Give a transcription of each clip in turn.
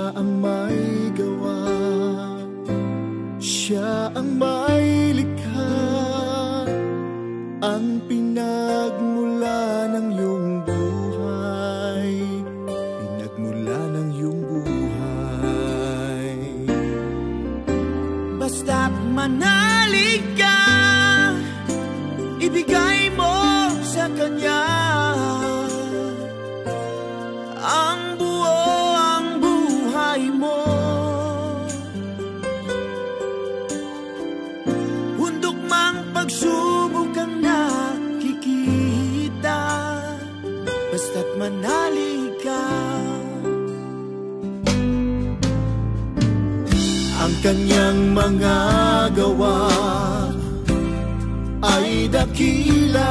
ang may gawa, siya ang may likha, ang pinagmula ng iyong buhay, pinagmula ng iyong buhay. Basta't manalig ka, ibigay mo sa Kanya ang buo ang buhay mo. Bundok mang pagsubok ang nakikita, basta't manalig ka. Ang Kanyang mga gawa ay dakila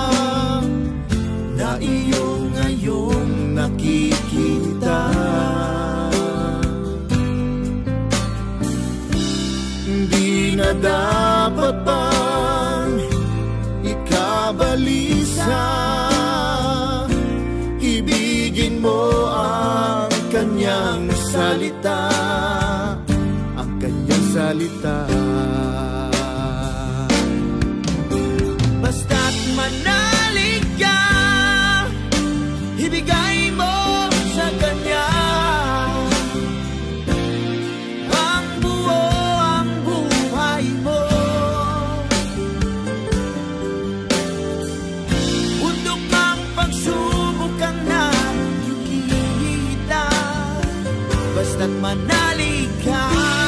na iyong ngayong nakikita. Hindi na dapat pang ikabalisa, ibigin mo ang Kanyang salita, ang Kanyang salita. Basta't manalig ka, ibigay mo sa Kanya ang buo ang buhay mo. Bundok ang pagsubok ang nakikita, basta't manalig ka.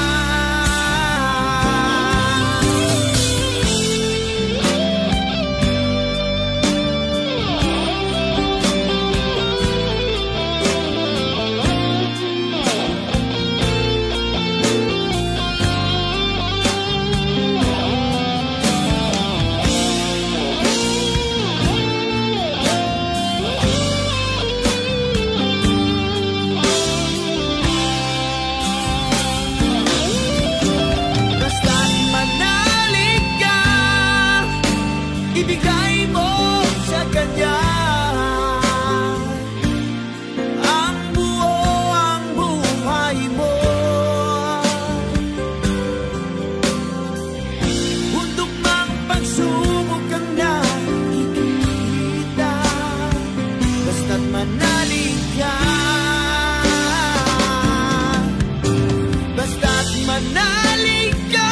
Ibigay mo sa Kanya ang buo ang buhay mo. Bundok mang pagsubok ang nakikita, basta't manalig ka. Basta't manalig ka,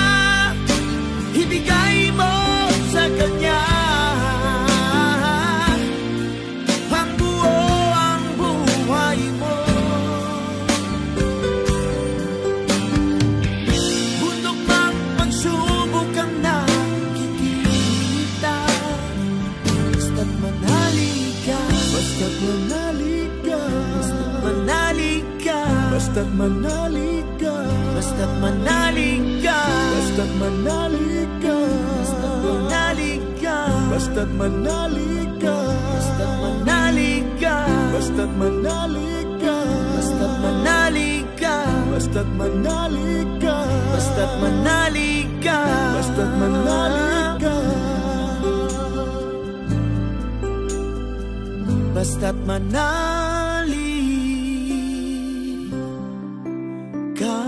ibigay mo sa Kanya ang buo ang buhay mo. Bundok mang pagsubok ang nakikita, basta't manalig ka. Basta't manalig ka, basta't manalig ka, basta't manalig ka, basta't manalig ka, basta't manalig ka, basta't manalig ka, basta't manalig ka, basta't manalig ka, basta't manalig ka, basta't manalig ka, basta't manalig ka, basta't manalig ka.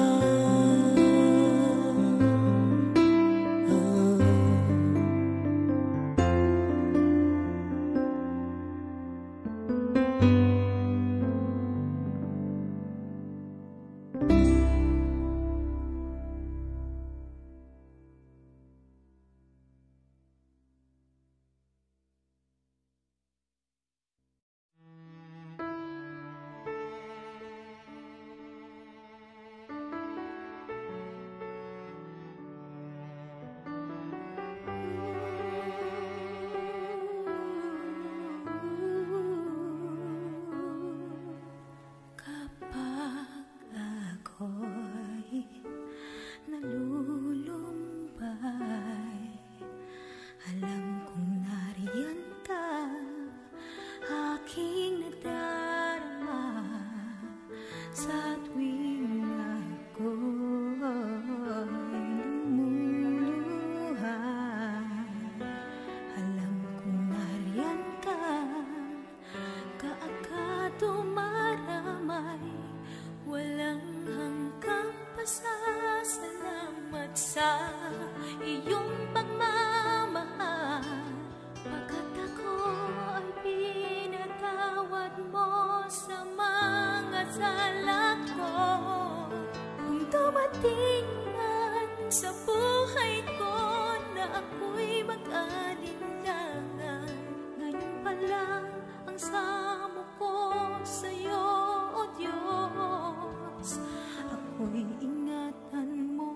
samo ko sa'yo, O Diyos, ako'y ingatan mo.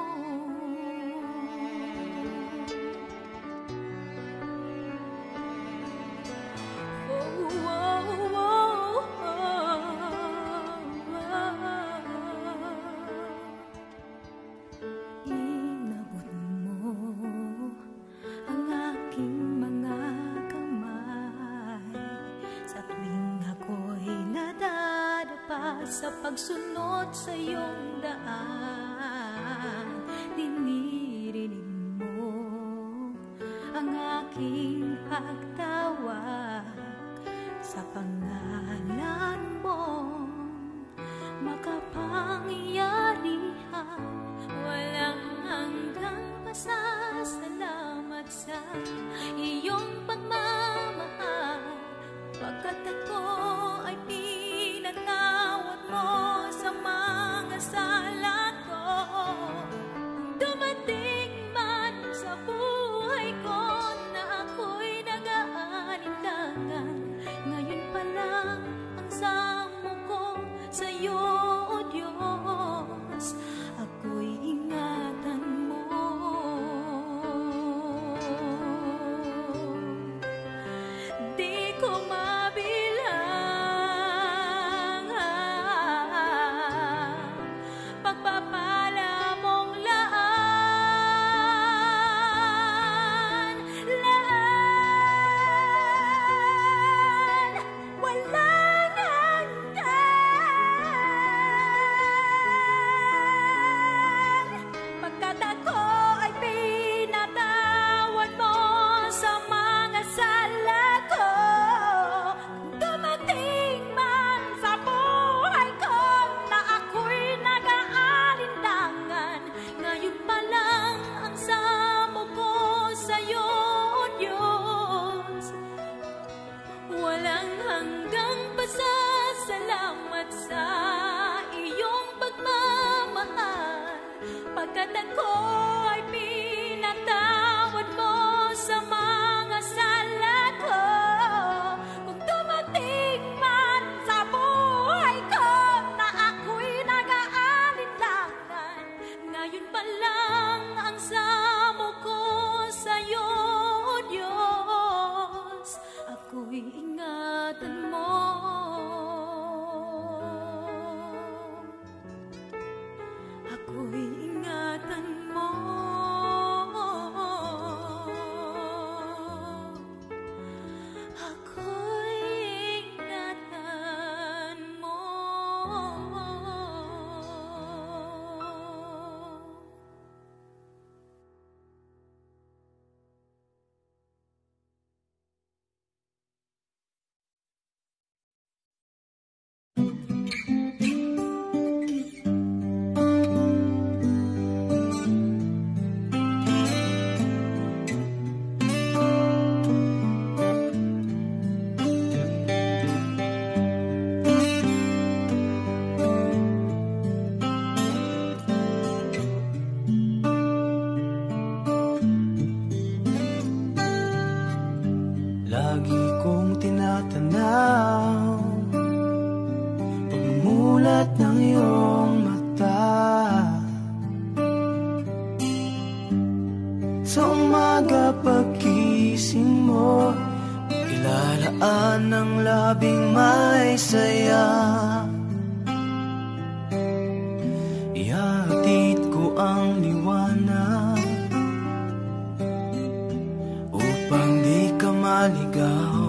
Inabot mo ang aking mga kamay sa tuwing ako'y nadadapa sa pagsunod sa iyong daan. Dinirinig mo ang aking pagtawag sa pangalan mo, makapangyarihan, walang hanggang pasasalamat sa iyong pagmamahal, pagkat ako ay pinatawad mo sa mga sala ko. Dumating man sa buhay ko na ako'y nag-aalinlangan, ngayon pa lang ang samo ko sa'yo, O Diyos, ako'y ingatan mo. Di ko mabilang pagpapala mong laan. Walang hanggan, pagkat ako ay pinatawad mo sa mga sala ko. Dumating man sa buhay ko na ako'y nag-aalinlangan, ngayon pa lang ang samo ko sa'yo, O Diyos, walang hanggang pasasalamat sa iyong pagmamahal, pagkat ako ay pinatawad mo sa mga sala ko. Kung dumating man sa buhay ko na ako'y nag-aalinlangan, ngayon pa lang ang samo ko sa'yo, O Diyos, ako'y ingatan mo. Ako'y ingatan mo. Ako'y ingatan mo. Lagi kong tinatanaw pagmulat ng iyong mata. Sa umaga pagkising mo, ilalaan ng labing may saya. Ihatid ko ang liwanag upang di ka maligaw.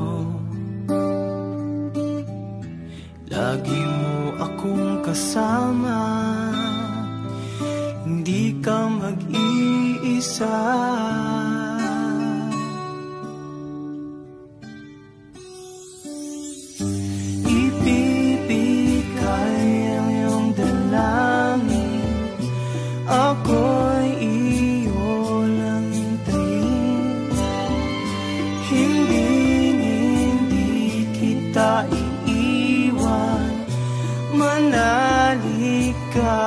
Lagi mo akong kasama, hindi ka mag-iisa. Ibibigay ang iyong dalangin, ako'y iyo lang hintayin. Hindi kita iiwan, manalig ka.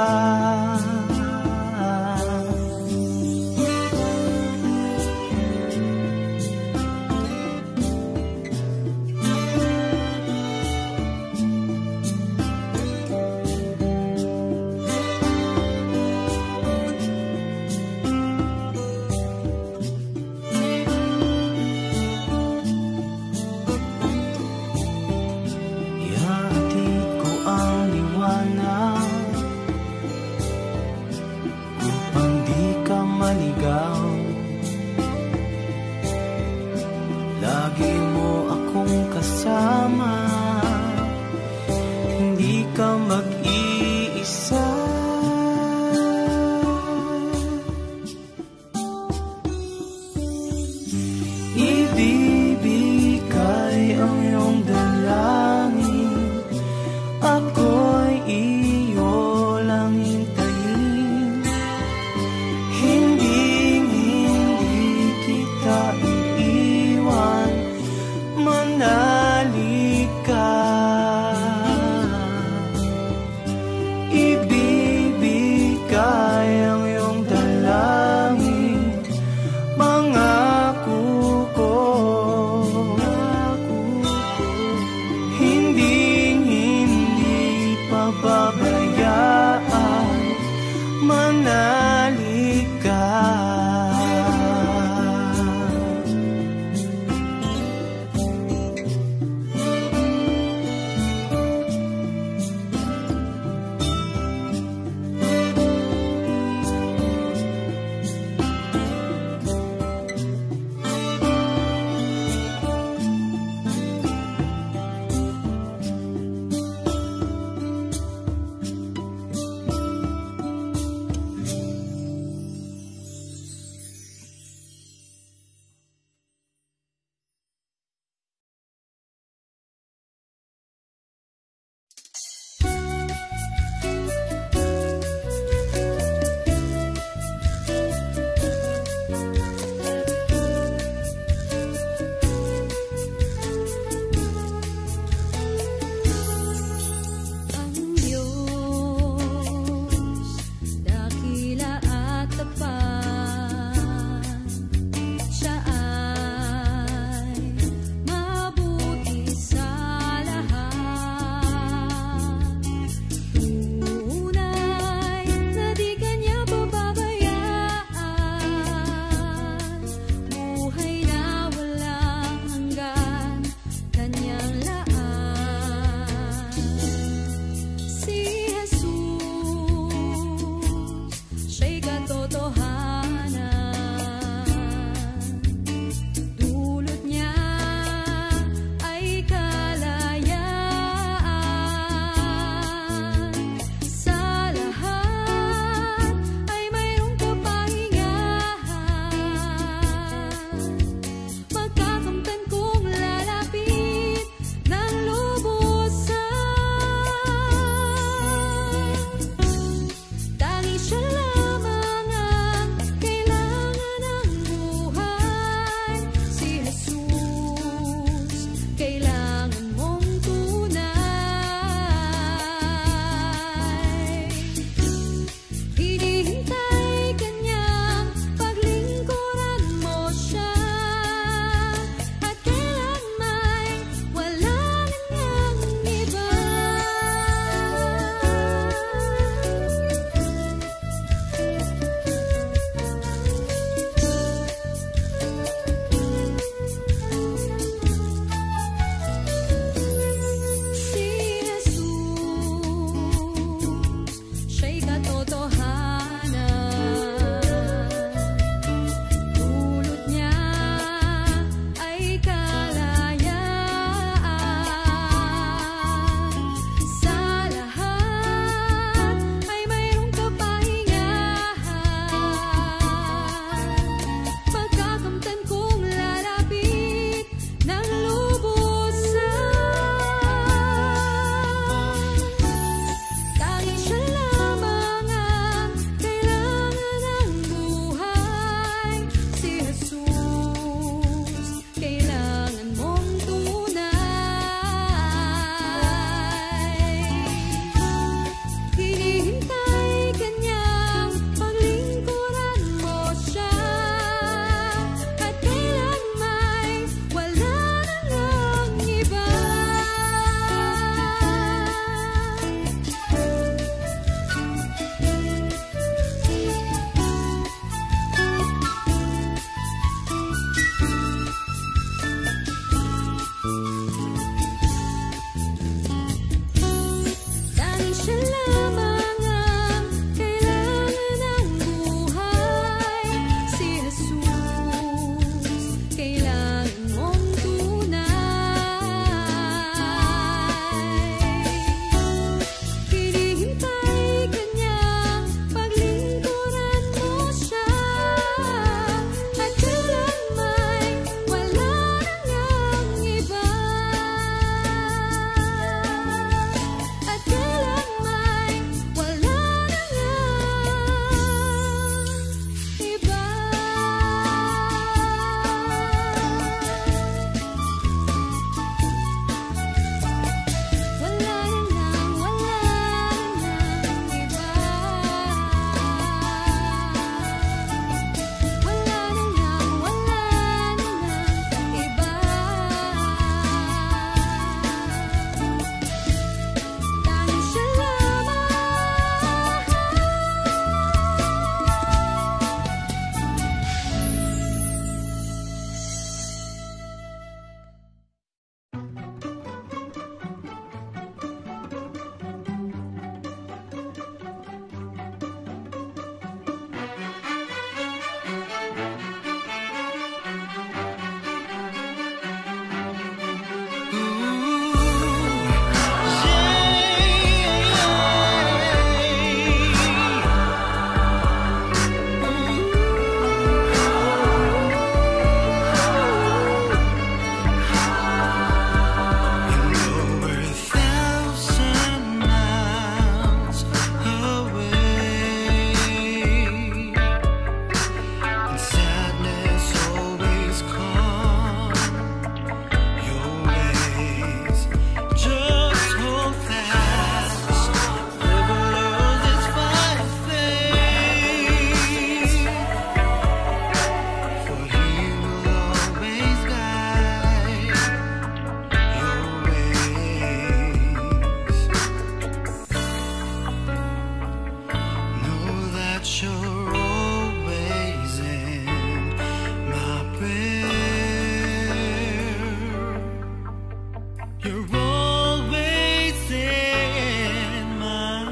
You're always in my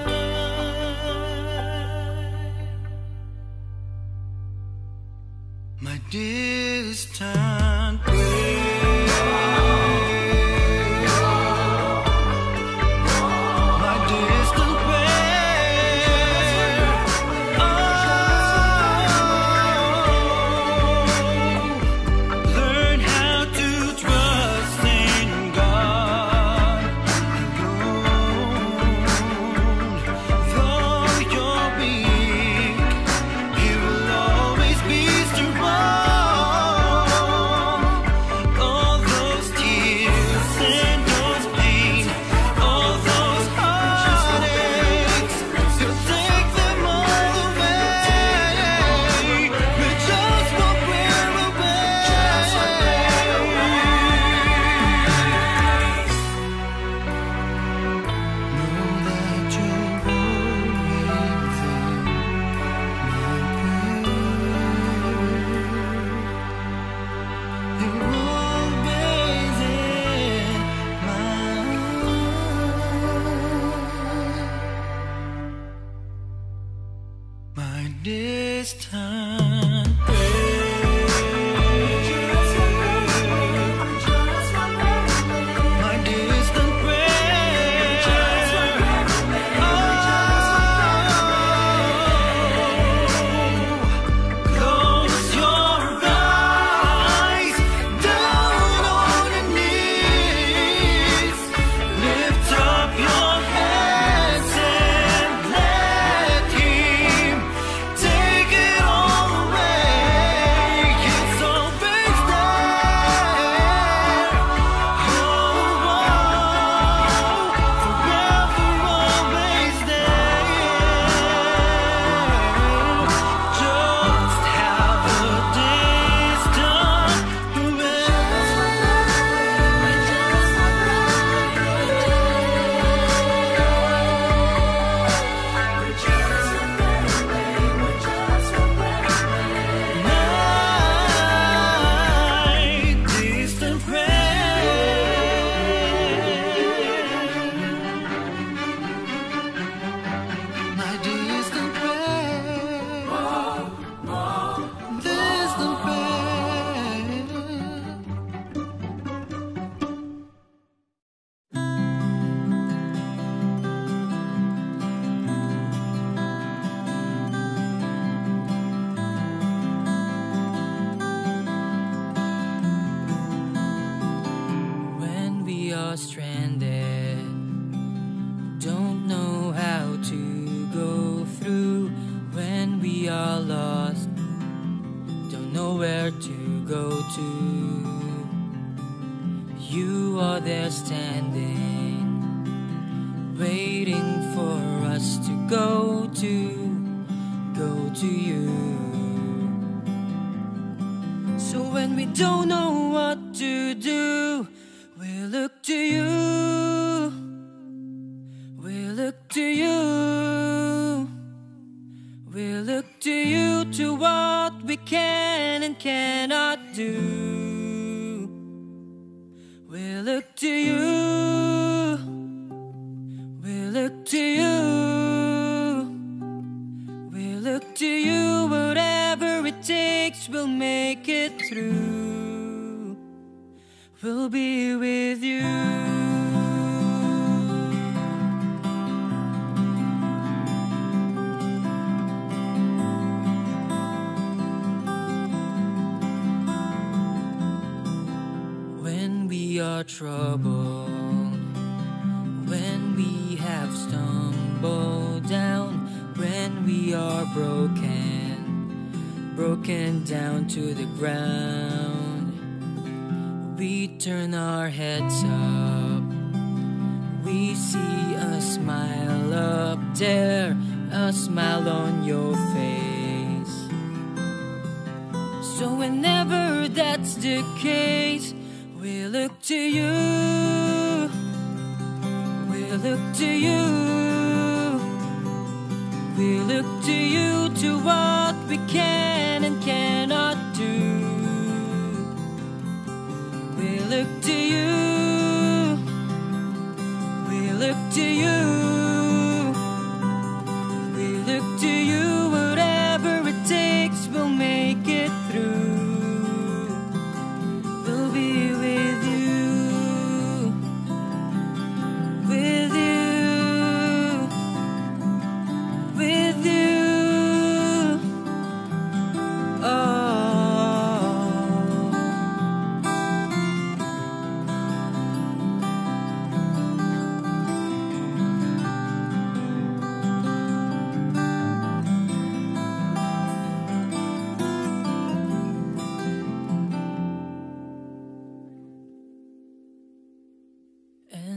distant stranded, don't know how to go through. When we are lost, don't know where to go to. You are there standing, waiting for us to go to you. So when we don't know what to do, we look to you, we look to you, we look to you, to what we can and cannot do. We look to you, we look to you, we look to you, whatever it takes, we'll make it through. We'll be with you. When we are troubled, when we have stumbled down, when we are broken down to the ground, we turn our heads up, we see a smile up there, a smile on your face. So whenever that's the case, we look to you, we look to you, we look to you, to what we can and cannot do. We look to you,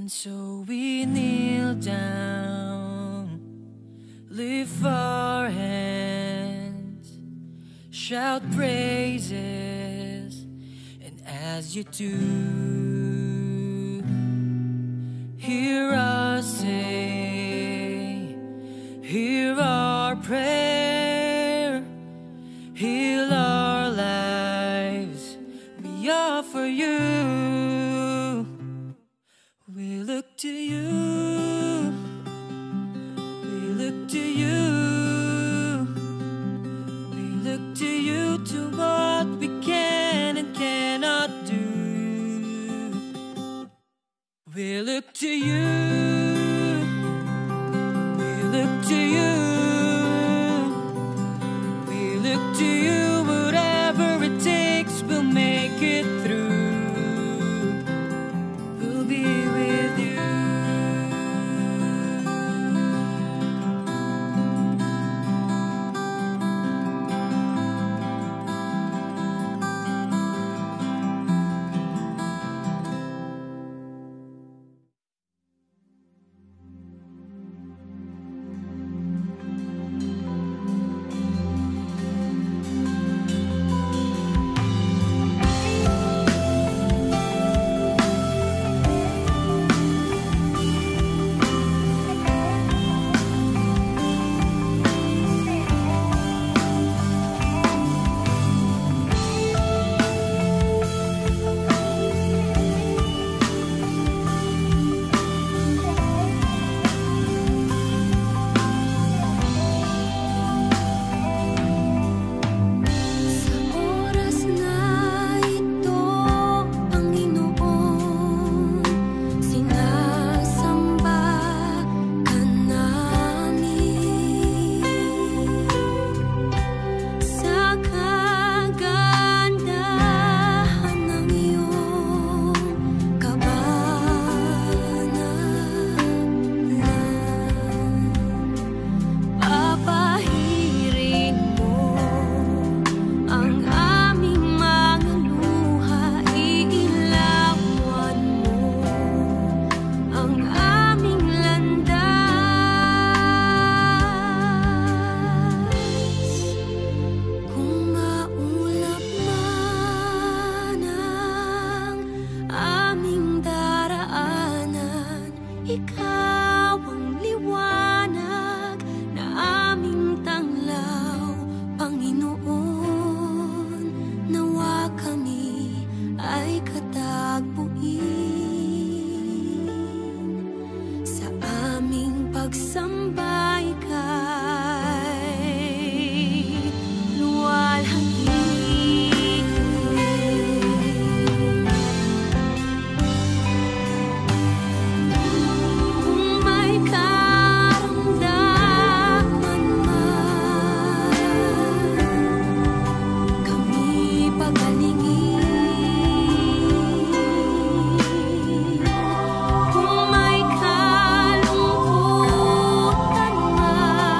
So we kneel down, lift our hands, shout praises, and as you do, hear us say, hear our prayer, heal our lives, we offer you. We look to you, we look to you, we look to you to what we can and cannot do. We look to you, we look to you, we look to you, whatever it takes, we'll make it through. We'll be with you. Kung may kalungkutan man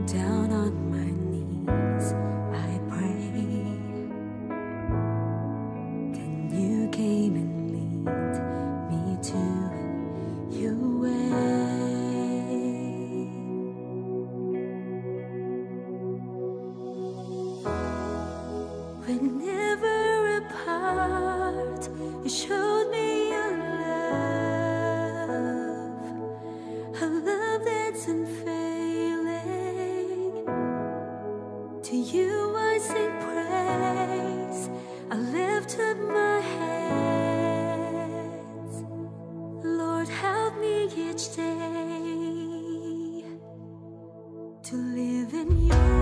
Down on my knees, I prayed. Then you came and lead me to your way. Whenever apart, you showed me your love, a love that's unfailing. To you I sing praise, I lift up my hands. Lord, help me each day to live in your